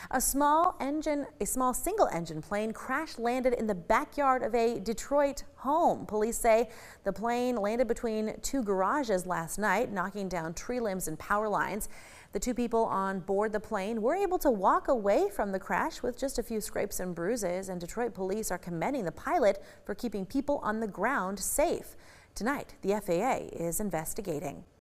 A small single-engine plane crash landed in the backyard of a Detroit home. Police say the plane landed between two garages last night, knocking down tree limbs and power lines. The two people on board the plane were able to walk away from the crash with just a few scrapes and bruises, and Detroit police are commending the pilot for keeping people on the ground safe. Tonight, the FAA is investigating.